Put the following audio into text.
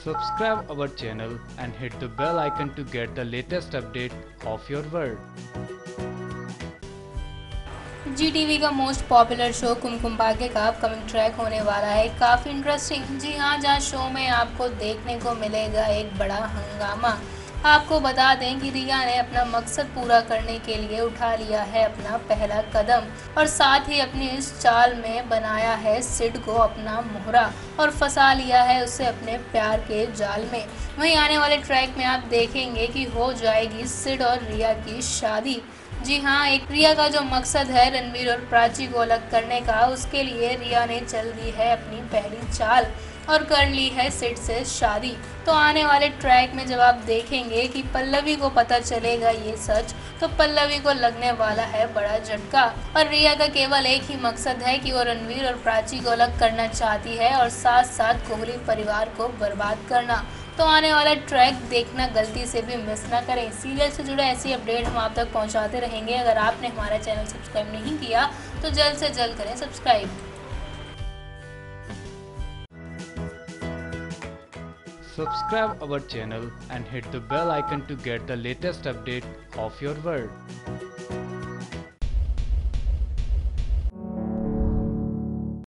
Subscribe our channel and hit the bell icon to get the latest update of your world. Zee TV का most popular show Kumkum Bhagya का upcoming track होने वाला है काफ़ी interesting. जी हाँ, जहाँ शो में आपको देखने को मिलेगा एक बड़ा हंगामा। आपको बता दें कि रिया ने अपना मकसद पूरा करने के लिए उठा लिया है अपना पहला कदम और साथ ही अपनी इस चाल में बनाया है सिड को अपना मोहरा और फंसा लिया है उसे अपने प्यार के जाल में। वहीं आने वाले ट्रैक में आप देखेंगे कि हो जाएगी सिड और रिया की शादी। जी हाँ, एक रिया का जो मकसद है रणवीर और प्राची को अलग करने का, उसके लिए रिया ने चल दी है अपनी पहली चाल और कर ली है सिड से शादी। तो आने वाले ट्रैक में जब आप देखेंगे कि पल्लवी को पता चलेगा ये सच, तो पल्लवी को लगने वाला है बड़ा झटका और रिया का केवल एक ही मकसद है कि वो रणवीर और प्राची को अलग करना चाहती है और साथ साथ कोहली परिवार को बर्बाद करना। तो आने वाला ट्रैक देखना गलती से भी मिस ना करें। सीरियल से जुड़े ऐसी अपडेट हम आप तक पहुंचाते रहेंगे। अगर आपने हमारा चैनल सब्सक्राइब नहीं किया तो जल्द से जल्द करें subscribe. Subscribe our channel and hit the bell icon to get the latest update of your world.